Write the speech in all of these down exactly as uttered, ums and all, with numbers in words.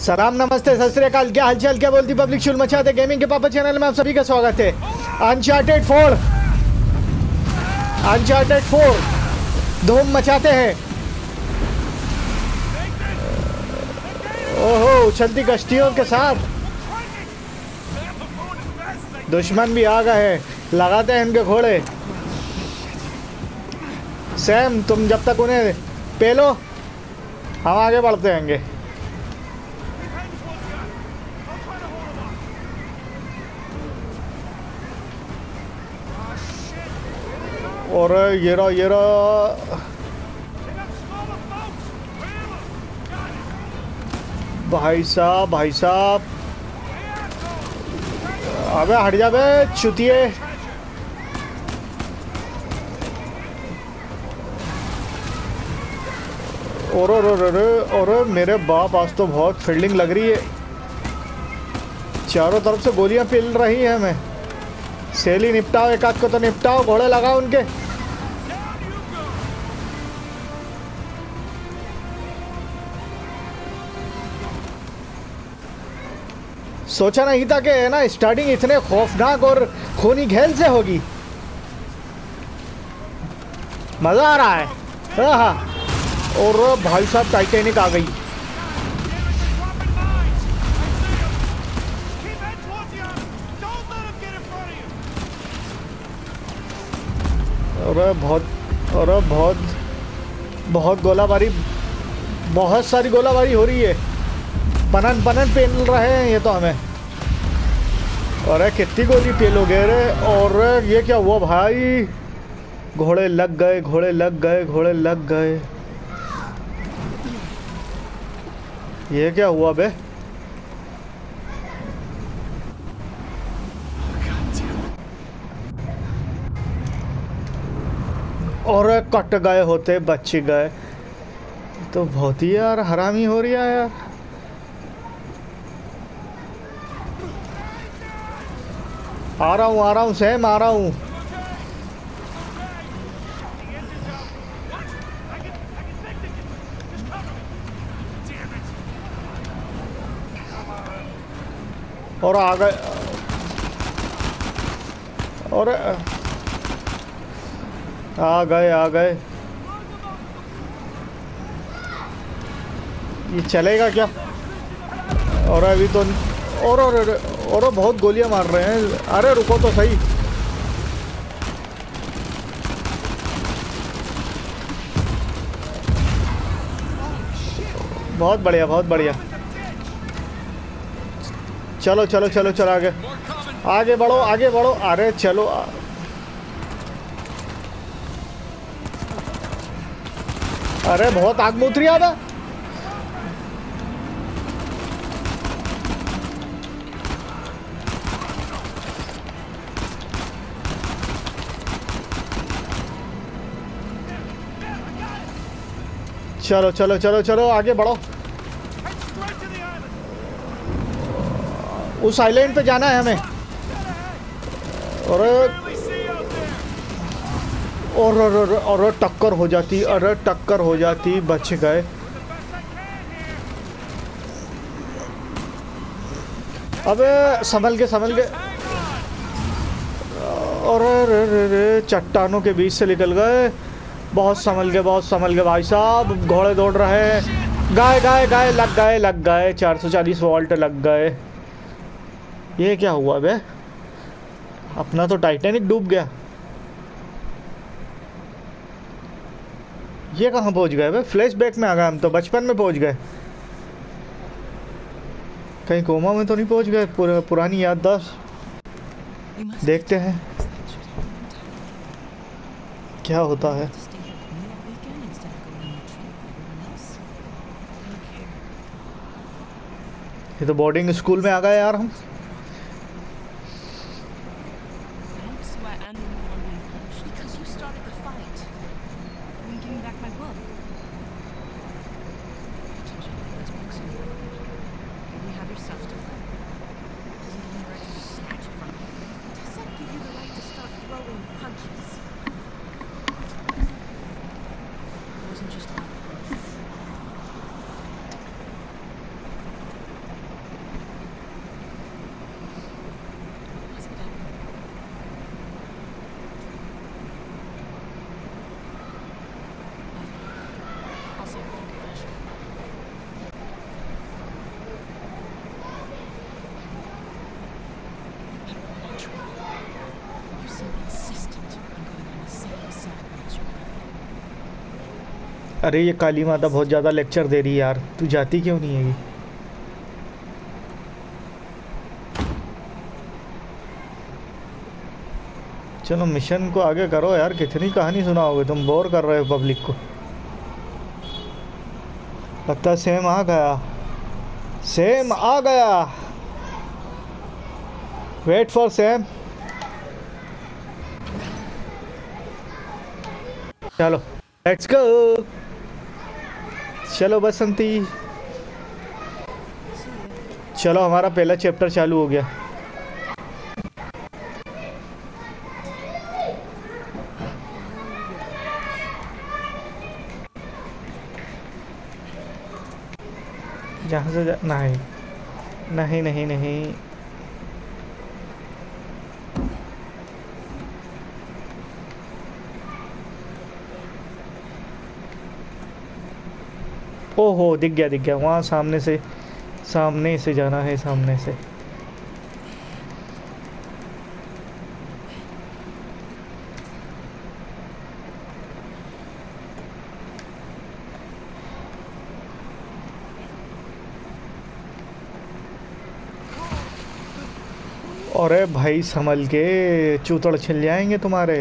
सलाम नमस्ते सत श्री अकाल, क्या हालचाल, क्या बोलती पब्लिक। शुल मचाते गेमिंग के पापा चैनल में आप सभी का स्वागत है। अनचार्टेड फोर अनचार्टेड फोर धूम मचाते हैं। ओहो, उछलती कश्तियों के साथ दुश्मन भी आ गए हैं, लगाते हैं इनके घोड़े। सैम तुम जब तक उन्हें पेलो हम आगे बढ़ते रहेंगे। और ये रहा ये रहा भाई साहब भाई साहब, अबे हट जा बे चुतिए। और और और और मेरे बाप, आज तो बहुत फील्डिंग लग रही है। चारों तरफ से गोलियां पिल रही हैं हमें। सेली निपटाओ, एक आध को तो निपटाओ, घोड़े लगाओ उनके। सोचा नहीं था कि है ना स्टार्टिंग इतने खौफनाक और खूनी खेल से होगी। मजा आ रहा है। हाँ, और भाई साहब टाइटैनिक आ गई। अरे बहुत अरे बहुत बहुत गोलाबारी, बहुत सारी गोलाबारी हो रही है। पनन पनन पेल रहे हैं ये तो हमें। अरे कितनी गोली पेलोगे रे। और ये क्या हुआ भाई, घोड़े लग गए घोड़े लग गए घोड़े लग गए। ये क्या हुआ बे। और कट गए होते बच गए तो बहुत ही यार हरामी हो रही है यार। आ रहा हूँ आ रहा हूँ सैम, आ रहा हूँ। और आ गए और आ गए आ गए। ये चलेगा क्या। और अभी तो और और और, और बहुत गोलियां मार रहे हैं। अरे रुको तो सही। बहुत बढ़िया बहुत बढ़िया। चलो चलो चलो चलो आगे आगे बढ़ो आगे बढ़ो। अरे चलो, अरे बहुत आग मूत्री आ रहा। चलो चलो चलो चलो आगे बढ़ो। उस आइलैंड पे जाना है हमें। और और और, और, और टक्कर हो जाती, अरे टक्कर हो जाती, बच गए। अबे संभल के संभल के। और चट्टानों के बीच से निकल गए। बहुत संभल के बहुत संभल के भाई साहब। घोड़े दौड़ रहे हैं। गाय गाय गाय लग गए लग गए। चार सौ चालीस वोल्ट लग गए। ये क्या हुआ बे, अपना तो टाइटैनिक डूब गया। ये कहाँ पहुंच गए बे, फ्लैशबैक में आ गए हम तो, बचपन में पहुंच गए। कहीं कोमा में तो नहीं पहुंच गए। पुर, पुरानी याददाश्त देखते हैं क्या होता है। ये तो बोर्डिंग स्कूल में आ गए यार हम। अरे ये काली माता बहुत ज़्यादा लेक्चर दे रही है यार, तू जाती क्यों नहीं है ये? चलो मिशन को आगे करो यार, कितनी कहानी सुनाओगे तुम, बोर कर रहे हो पब्लिक को। लगता है सेम आ गया, सेम आ गया। Wait for same. चलो लेट्स गो। चलो बसंती, चलो हमारा पहला चैप्टर चालू हो गया। जहाँ से जा... नहीं नहीं नहीं नहीं। ओहो दिख गया दिख गया, वहाँ सामने से, सामने से जाना है, सामने से। अरे भाई संभल के, चूतड़ छिल जाएंगे तुम्हारे।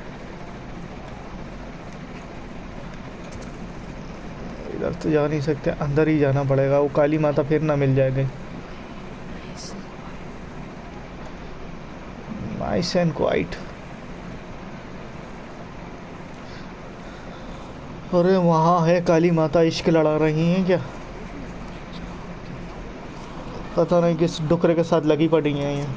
इधर तो जा नहीं सकते, अंदर ही जाना पड़ेगा, वो काली माता फिर ना मिल जाएगी। Nice and quiet. अरे वहाँ है काली माता, इश्क लड़ा रही हैं क्या? पता नहीं किस डुकरे के साथ लगी पड़ी हैं ये।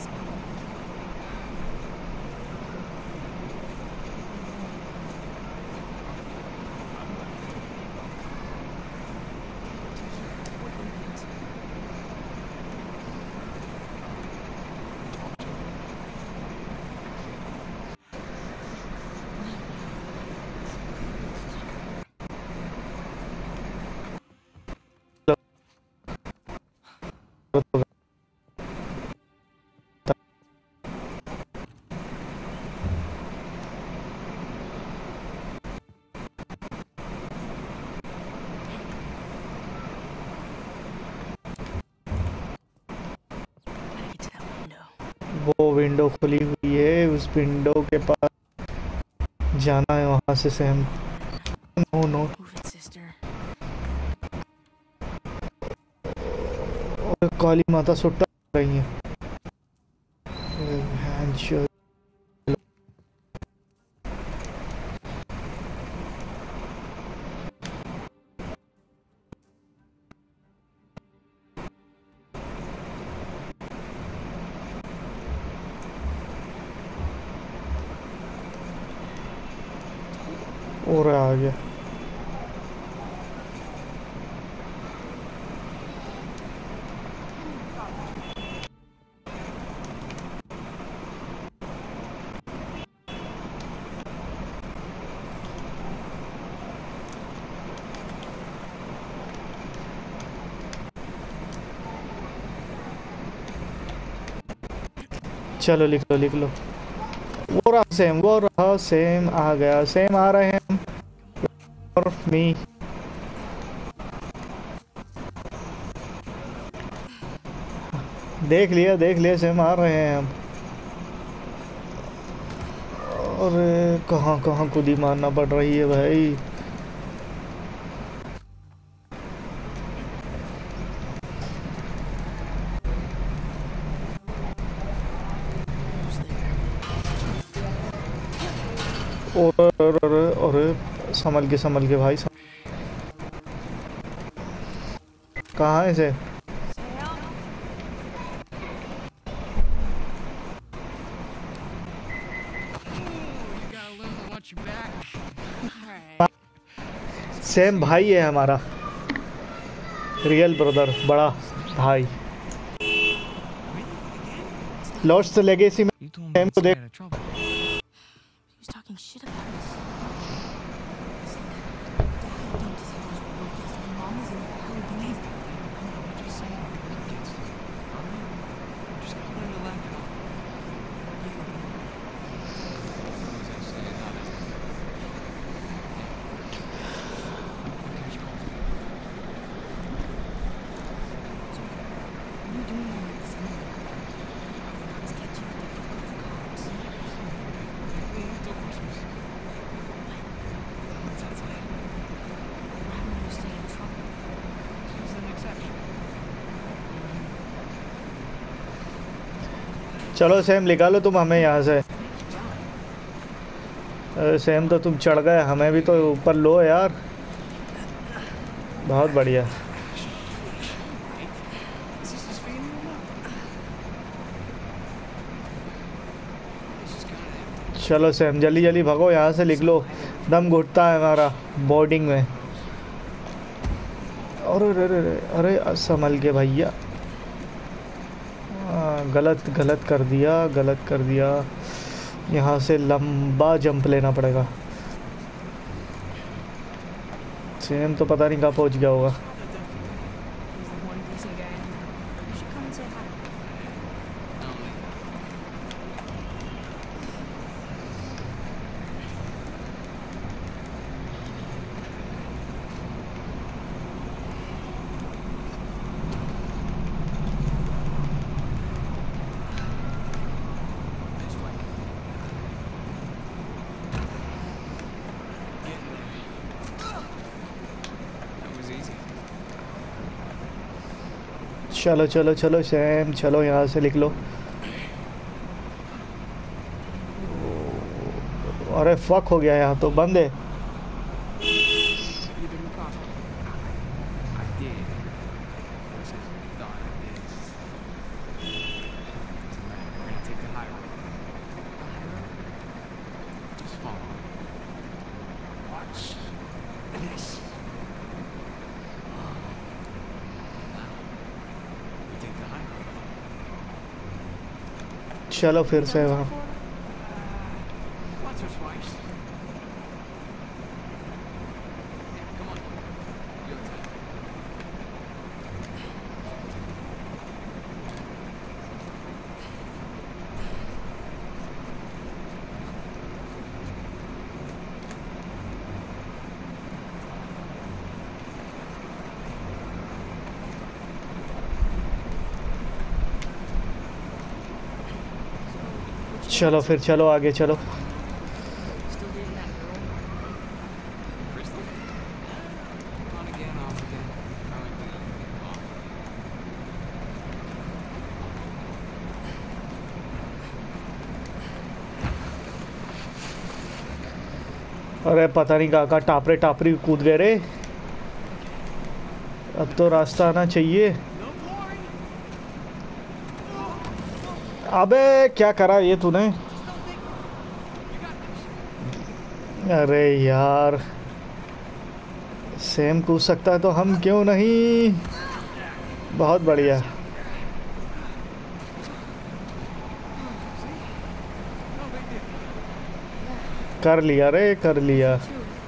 वो विंडो खुली हुई है, उस विंडो के पास जाना है, वहां से से हम। No no. और काली माता सुट्टा रही है। और आ गया। चलो लिख लो लिख लो। वो रहा सेम, वो रहा सेम, आ गया सेम, आ रहे हैं हम। और मी देख लिया देख लिया, सेम आ रहे हैं हम। और कहाँ कहाँ कूदी मारना पड़ रही है भाई। और और और, और संभल के संभल के भाई, कहाँ है से? सेम भाई है हमारा, रियल ब्रदर, बड़ा भाई। लॉस्ट लेगेसी में सेम को देख। चलो सैम निकालो तुम हमें यहाँ से। अरे सैम तो तुम चढ़ गए, हमें भी तो ऊपर लो यार। बहुत बढ़िया। चलो सैम जल्दी जल्दी भागो यहाँ से, लिख लो। दम घुटता है हमारा बोर्डिंग में। अरे अरे अरे अरे संभल के भैया। हाँ, गलत गलत कर दिया, गलत कर दिया। यहाँ से लंबा जंप लेना पड़ेगा। सेम तो पता नहीं कहाँ पहुँच गया होगा। चलो चलो चलो सैम, चलो यहाँ से लिख लो। अरे फक हो गया, यहाँ तो बंद है। चलो फिर से वहाँ। चलो फिर चलो आगे चलो। अरे पता नहीं कहाँ कहाँ टापरे टापरी कूद गए रे। अब तो रास्ता आना चाहिए। अबे क्या करा ये तूने। अरे यार सेम कूद सकता है तो हम क्यों नहीं। बहुत बढ़िया। कर लिया रे, कर लिया।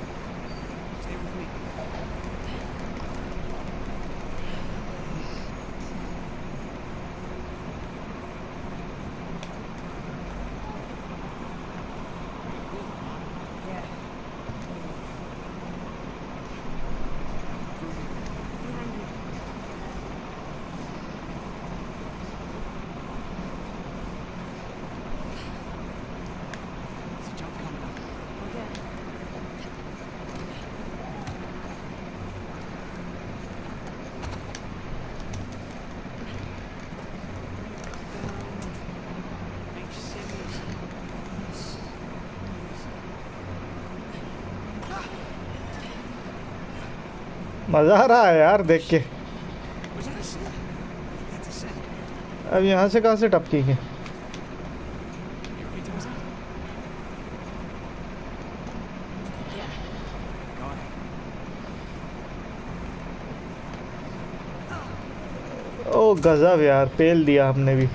मज़ा आ रहा है यार देख के। अब यहाँ से कहाँ से टपकेंगे। ओ गजब यार, पेल दिया हमने भी।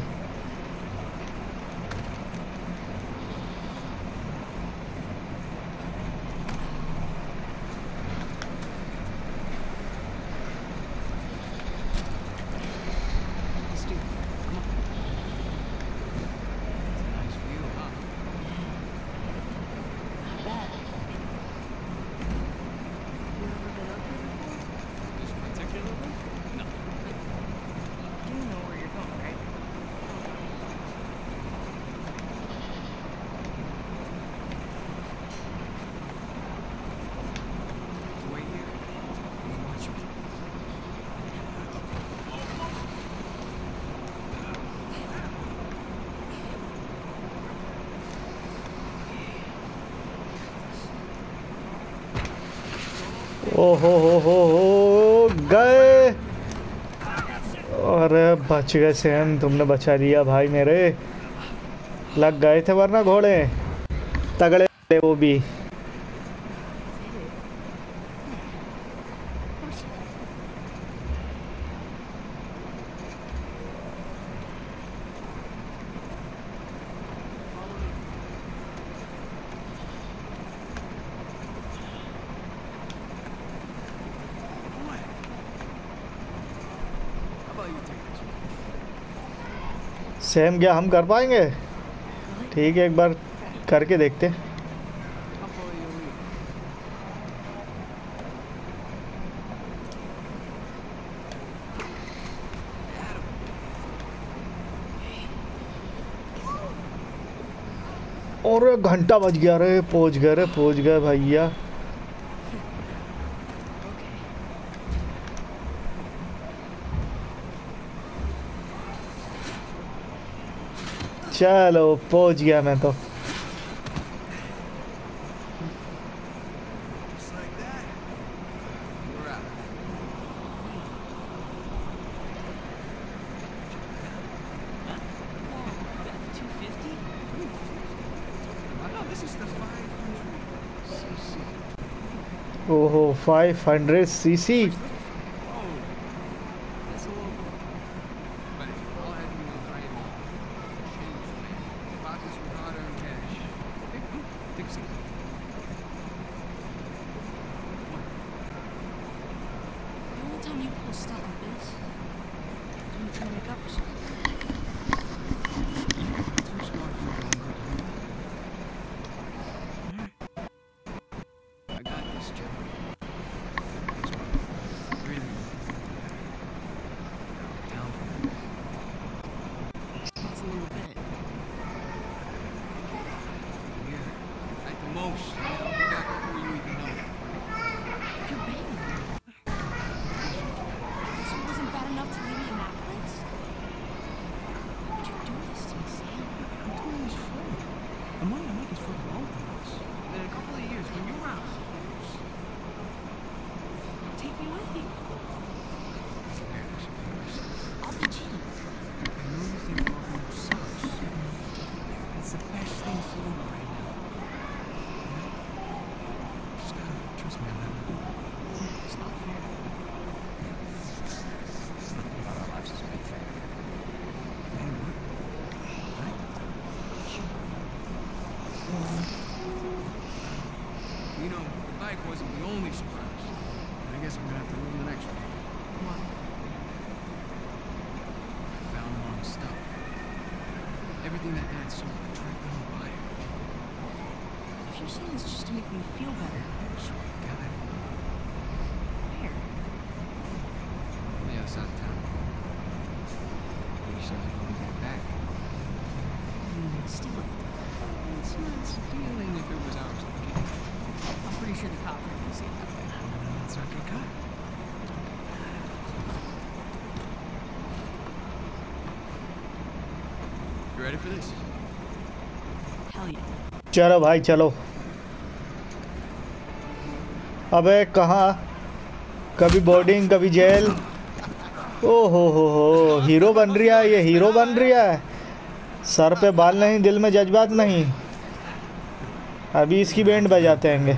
ओ हो हो हो हो गए। अरे बच गए सैम, तुमने बचा लिया भाई मेरे। लग गए थे वरना घोड़े तगड़े थे वो भी। सेम क्या हम कर पाएंगे? ठीक है, एक बार करके देखते। और घंटा बज गया रे, पहुंच गए रे, पहुंच गए भैया। चलो पहुंच गया मैं तो। ओहो फाइव हंड्रेड सी सी। चलो भाई चलो। अबे कहाँ, कभी बोर्डिंग कभी जेल। ओ हो हो हो हीरो बन रही है ये, हीरो बन रही है। सर पे बाल नहीं, दिल में जज्बात नहीं। अभी इसकी बैंड बजाते हैंगे।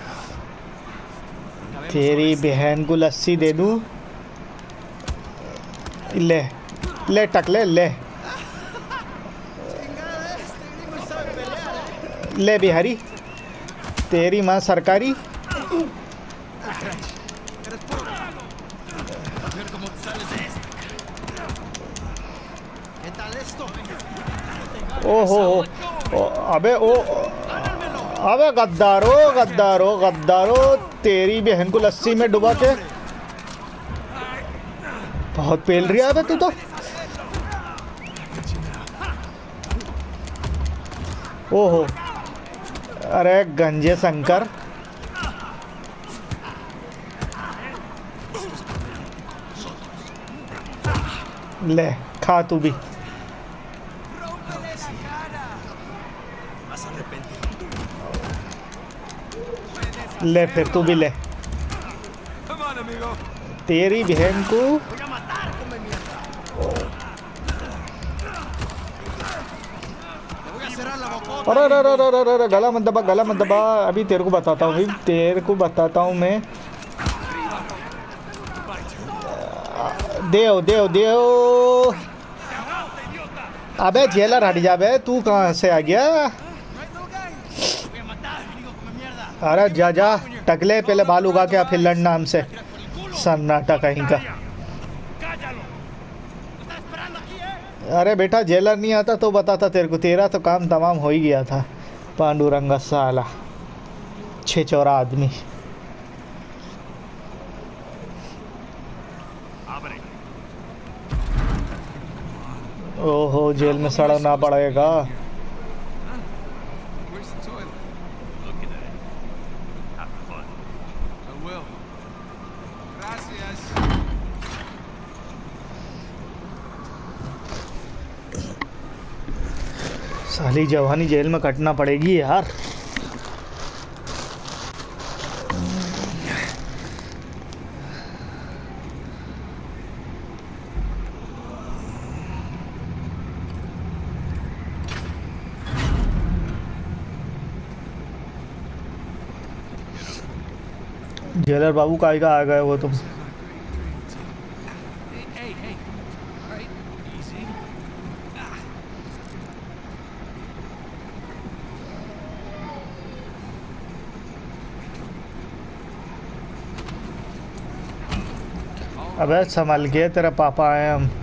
तेरी बहन को लस्सी दे दूँ। ले ले टकले ले ले बिहारी, तेरी माँ सरकारी। ओ हो हो अबे ओ अबे गद्दारो गद्दारो गद्दारो, तेरी बहन को लस्सी में डुबा के। बहुत पेल रही है अबे तू तो। ओहो अरे गंजे शंकर। ले खा तू भी। ले फिर तू भी ले। तेरी बहन को। अरे अरे अरे अरे अरे अरे, गला मत दबा, गला मत दबा। अभी तेरे को बताता हूँ, अभी तेरे को बताता हूँ मैं। देव देव देव। अबे जेलर हट जा बे, तू कहाँ से आ गया? अरे जा जा टकले, पहले बाल उगा के फिर लड़ना हमसे, सन्नाटा कहीं का। अरे बेटा जेलर नहीं आता तो बताता तेरे को, तेरा तो काम तमाम हो ही गया था। पांडुरंगा साला छेचौरा आदमी। ओहो, जेल में सड़ना पड़ेगा। साली जवानी जेल में कटना पड़ेगी यार। जेलर बाबू का आएगा आ गए वो तुम। अबे संभल के, तेरा पापा आए हम।